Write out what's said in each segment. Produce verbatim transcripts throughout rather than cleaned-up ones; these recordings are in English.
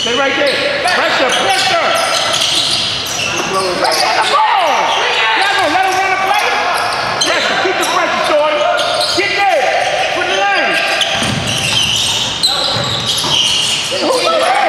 Stay right there. Pressure, pressure. Pressure the ball. Never let him run the play. Pressure, keep the pressure, shorty. Get there. Put the lane. Who's there?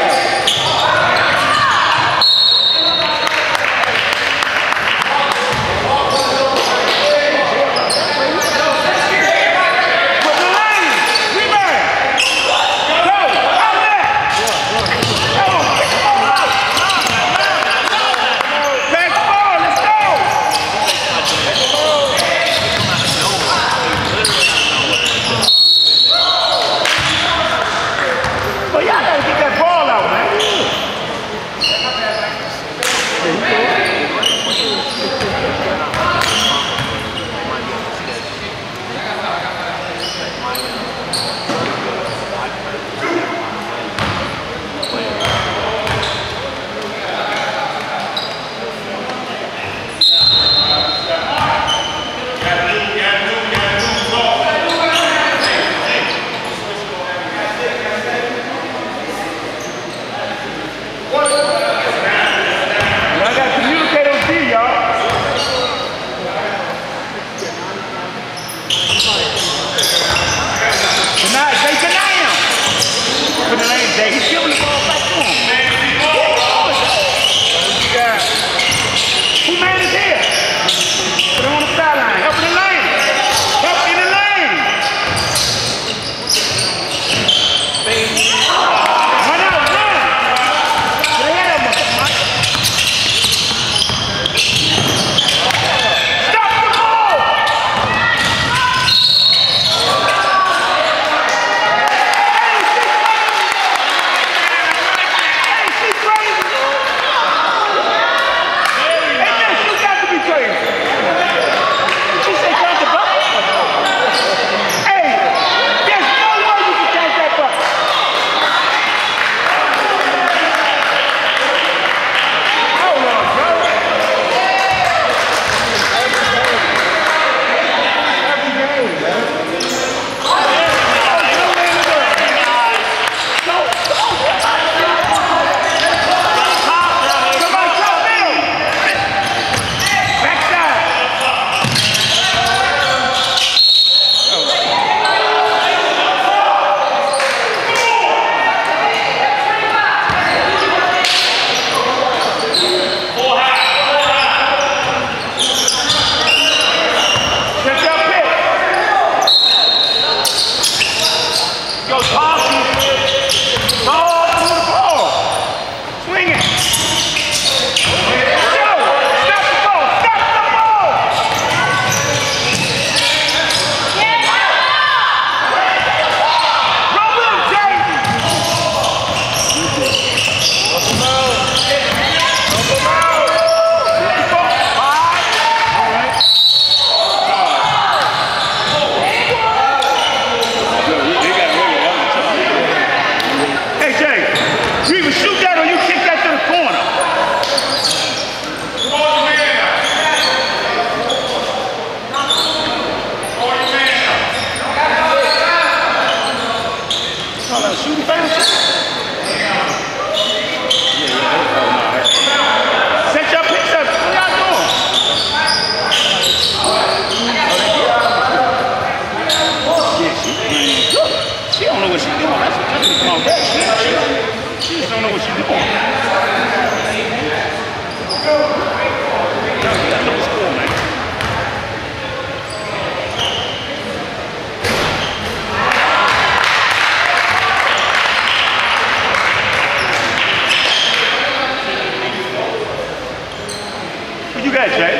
got, Jay?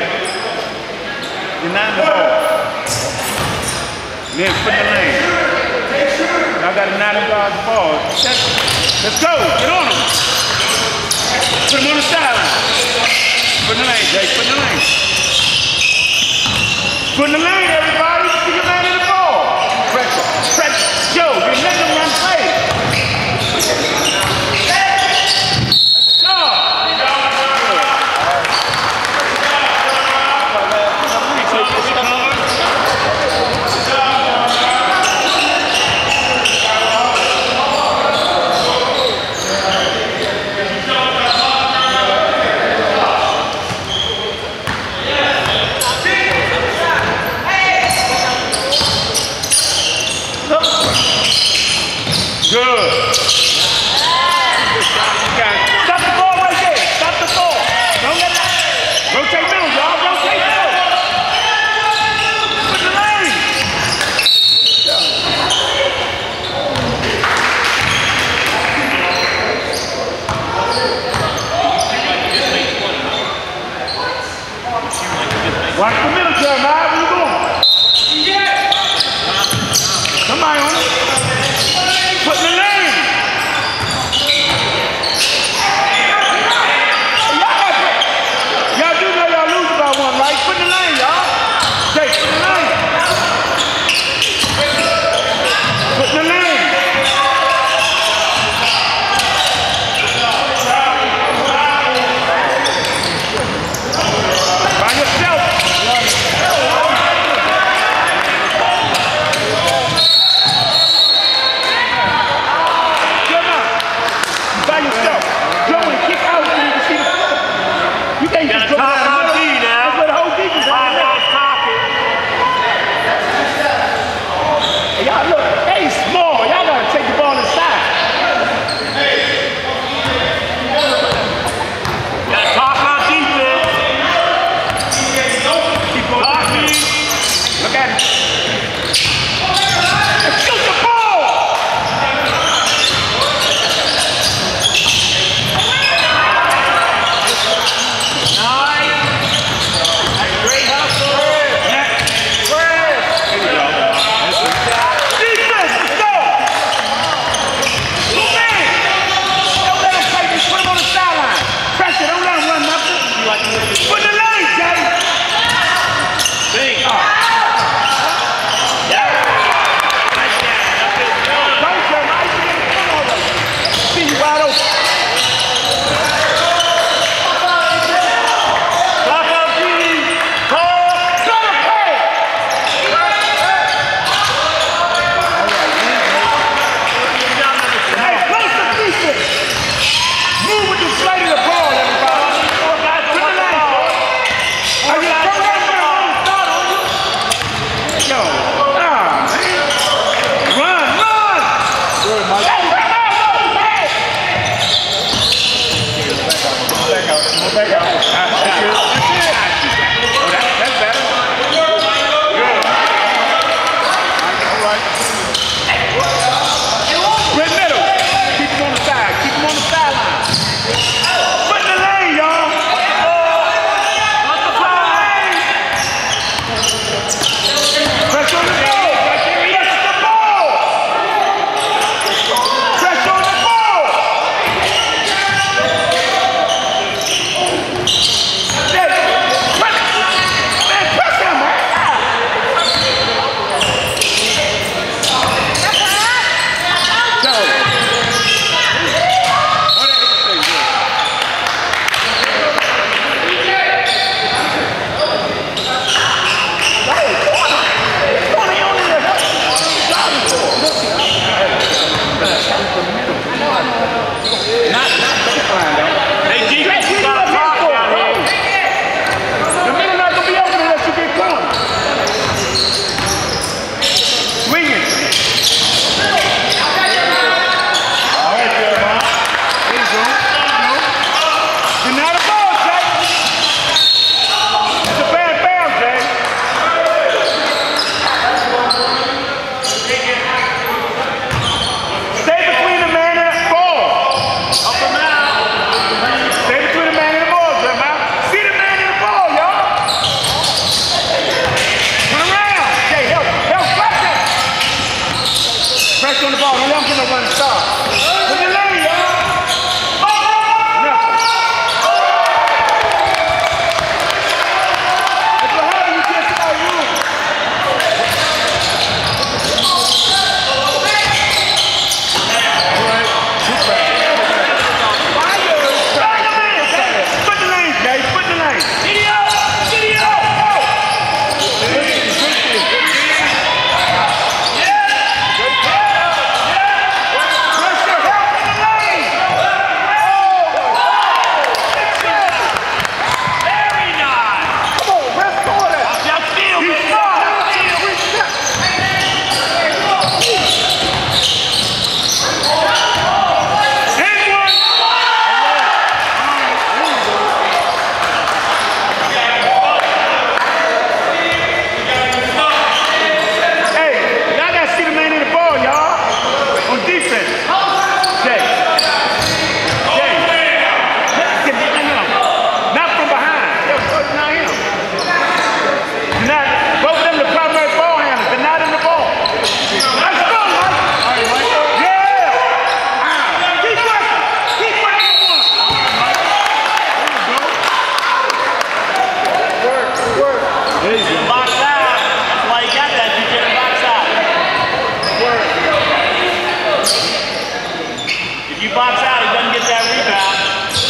You're not in the ball. Then put in the lane. I got a ninety yard ball. Let's go. Get on him. Put him on the sideline. Put in the lane, Jay. Put in the lane. Put in the lane, everybody. Get your man in the ball. Pressure. Pressure. Joe, you're letting him run play.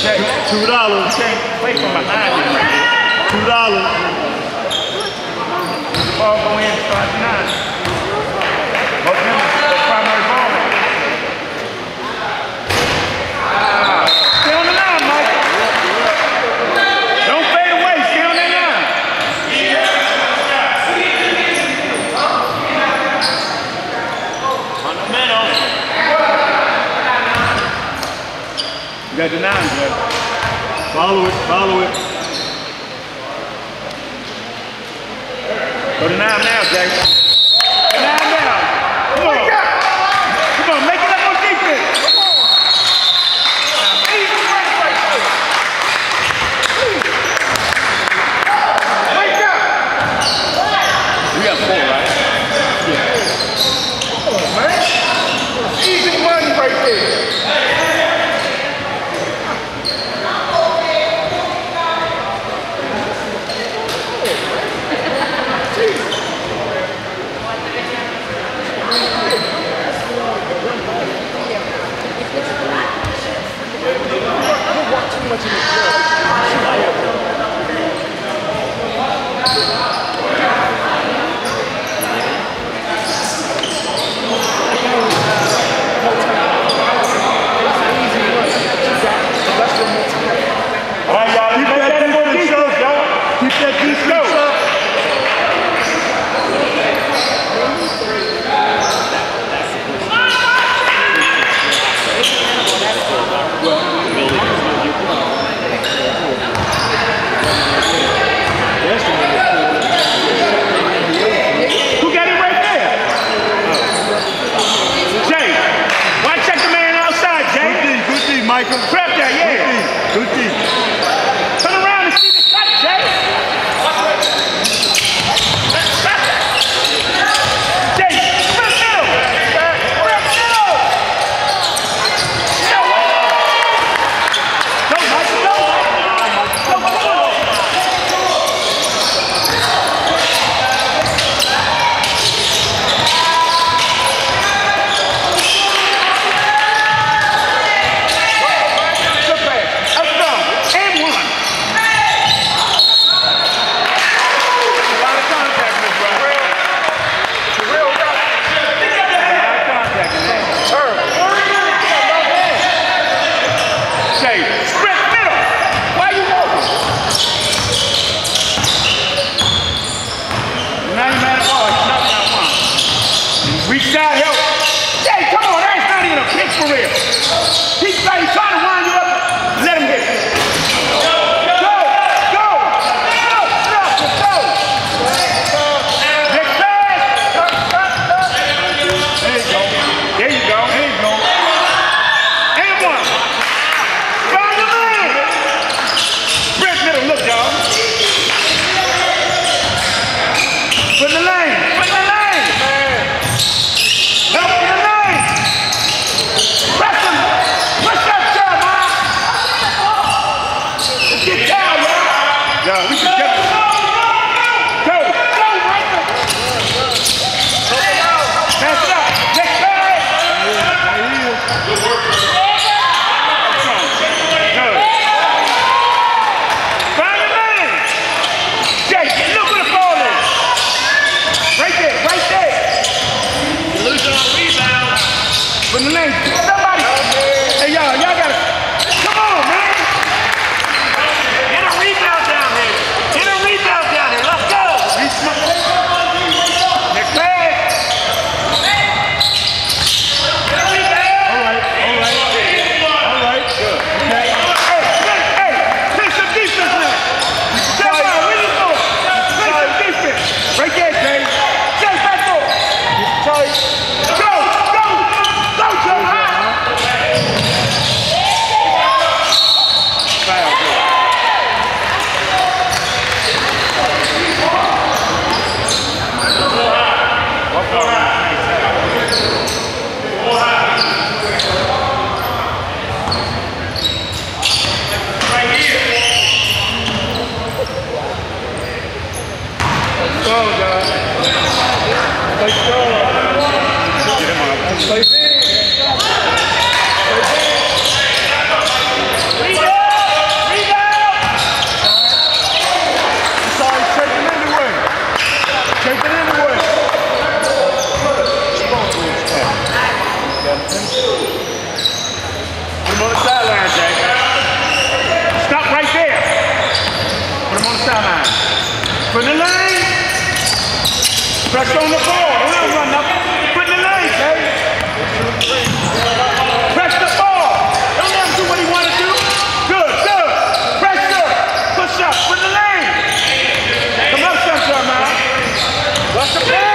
Two dollars. You can't play from behind him right there. Two dollars. Ball go in, start nine. Both of them the primary ball. Ah, stay on the line, Mike. Don't fade away, stay on that line. Fundamental. You got the nine, Jay. Follow it, follow it. Go to nine now, Jay. Nine now. Come on. Come on, make it up on defense. Come on. Easy work right there. Wake up. We got four, right? Yeah. Come on, man. Easy one right there. Michael. Prep that, yeah. Good deep. Turn around and see the cut, Jay. Jay, prep middle. Prep middle. Go, Michael, go. Go, go. Play big. Play big. Put in the lane. Pressure on the ball. Don't run nothing. Put in the lane, Jay. Press the ball. Don't let him do what he want to do. Good, good. Pressure. Push up. Put in the lane. Come up sometime, man. What's the play?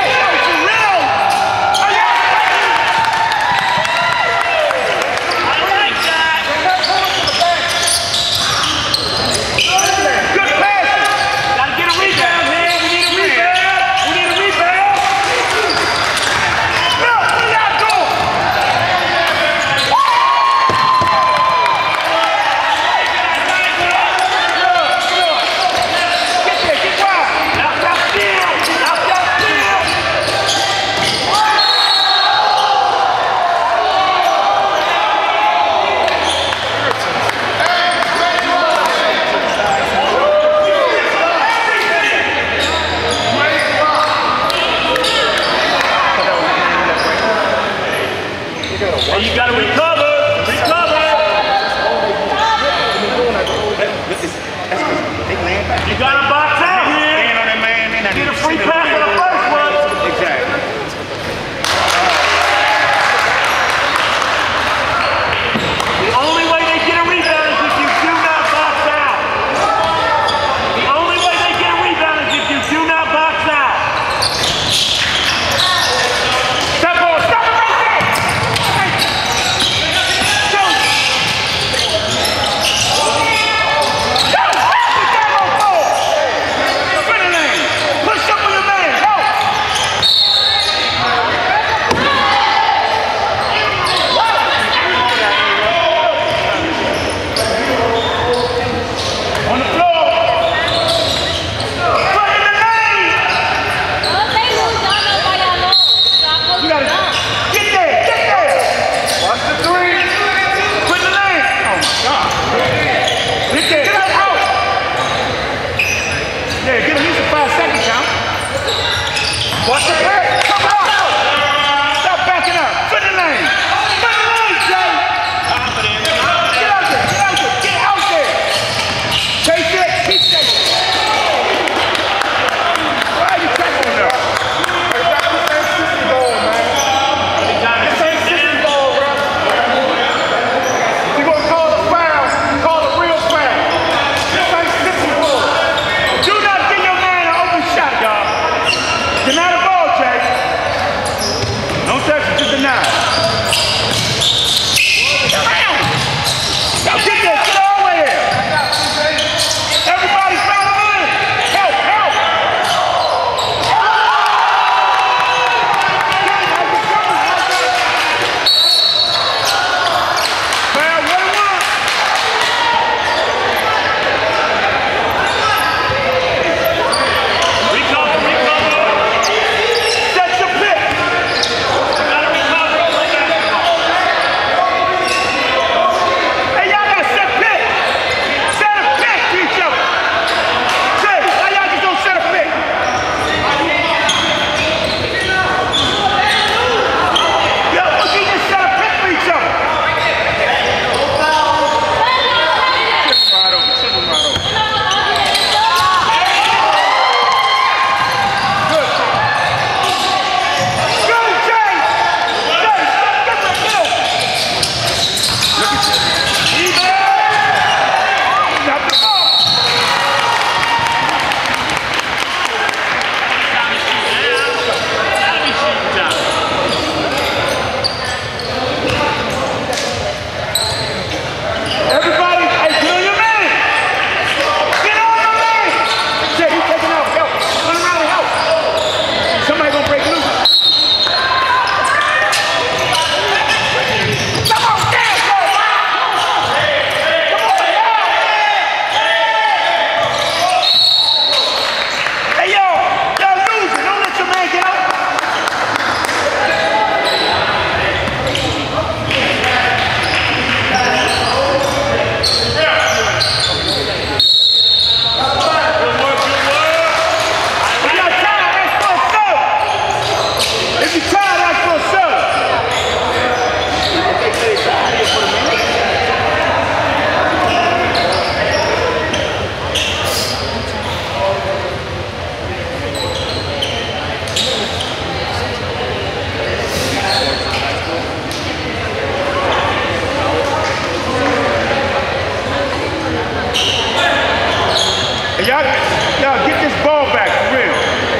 Y'all, y'all get this ball back for real.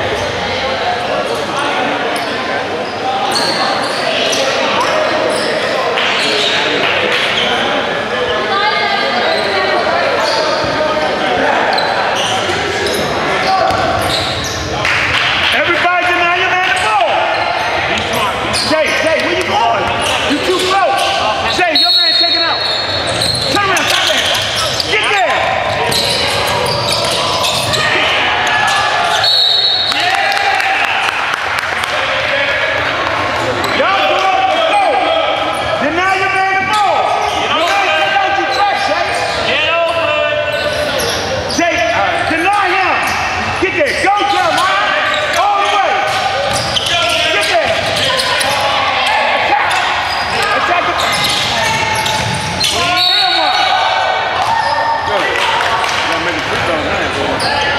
Everybody deny your man the ball. Jay, Jay, where you going? You too slow. Jay, your man taking out. Turn around, stop there. Get there. Y'all go, go. Deny your man the ball. Your man take out your track, Jay. Get over it. Jay, uh, deny him. Get there. Go, Jeremiah. All the way. Get there. Attack. Attack the... Damn one. Good. Y'all making free throws now, boy.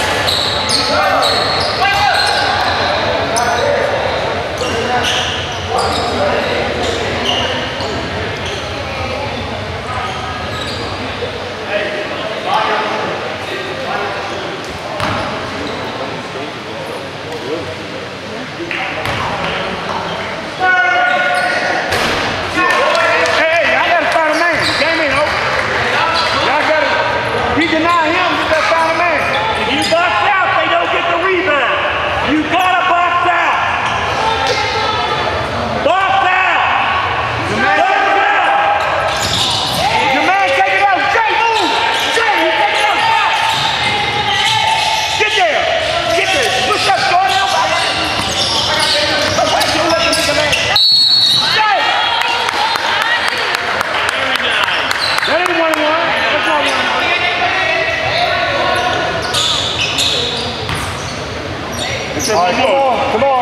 Hey, I gotta find a man. The game ain't over. Y'all gotta, he deny him, you gotta find a man. If you box out, they don't get the rebound. You gotta box out. Box out. The man, Box out. the man take it out. Jay, move. Jay, he take it out. Stop. Get there. Get there. Push up, Jordan. Wait, you let him get the man. Jay. That ain't one and one. That's not one and one. It's a All right, come more. on, come on.